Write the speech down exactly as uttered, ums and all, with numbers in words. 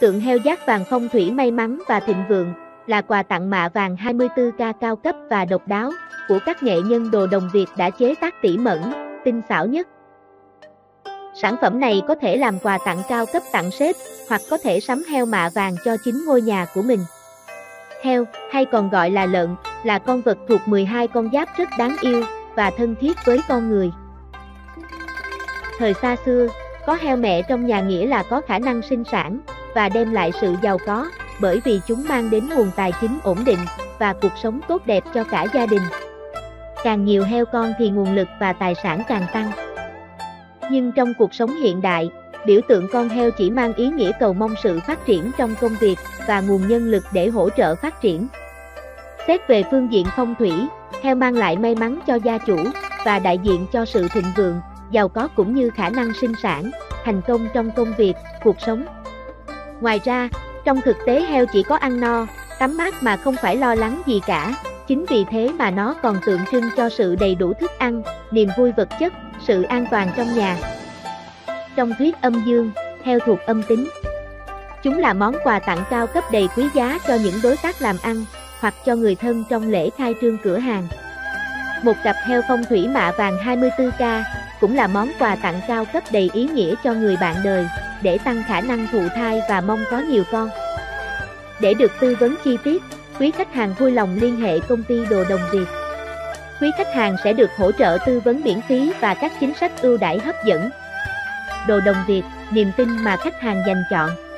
tượng heo dát vàng phong thủy may mắn và thịnh vượng, là quà tặng mạ vàng hai mươi tư ca cao cấp và độc đáo của các nghệ nhân đồ đồng Việt đã chế tác tỉ mẩn, tinh xảo nhất. Sản phẩm này có thể làm quà tặng cao cấp tặng sếp, hoặc có thể sắm heo mạ vàng cho chính ngôi nhà của mình. Heo, hay còn gọi là lợn, là con vật thuộc mười hai con giáp rất đáng yêu và thân thiết với con người. Thời xa xưa, có heo mẹ trong nhà nghĩa là có khả năng sinh sản và đem lại sự giàu có, bởi vì chúng mang đến nguồn tài chính ổn định và cuộc sống tốt đẹp cho cả gia đình. Càng nhiều heo con thì nguồn lực và tài sản càng tăng. Nhưng trong cuộc sống hiện đại, biểu tượng con heo chỉ mang ý nghĩa cầu mong sự phát triển trong công việc và nguồn nhân lực để hỗ trợ phát triển. Xét về phương diện phong thủy, heo mang lại may mắn cho gia chủ và đại diện cho sự thịnh vượng, giàu có cũng như khả năng sinh sản, thành công trong công việc, cuộc sống. Ngoài ra, trong thực tế heo chỉ có ăn no, tắm mát mà không phải lo lắng gì cả, chính vì thế mà nó còn tượng trưng cho sự đầy đủ thức ăn, niềm vui vật chất, sự an toàn trong nhà. Trong thuyết âm dương, heo thuộc âm tính. Chúng là món quà tặng cao cấp đầy quý giá cho những đối tác làm ăn, hoặc cho người thân trong lễ khai trương cửa hàng. Một cặp heo phong thủy mạ vàng hai mươi tư ca cũng là món quà tặng cao cấp đầy ý nghĩa cho người bạn đời, để tăng khả năng thụ thai và mong có nhiều con. Để được tư vấn chi tiết, quý khách hàng vui lòng liên hệ công ty Đồ Đồng Việt. Quý khách hàng sẽ được hỗ trợ tư vấn miễn phí và các chính sách ưu đãi hấp dẫn. Đồ Đồng Việt, niềm tin mà khách hàng dành chọn.